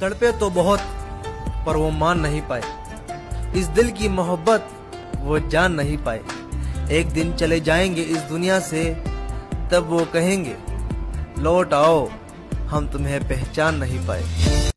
तड़पे तो बहुत पर वो मान नहीं पाए, इस दिल की मोहब्बत वो जान नहीं पाए। एक दिन चले जाएंगे इस दुनिया से, तब वो कहेंगे लौट आओ, हम तुम्हें पहचान नहीं पाए।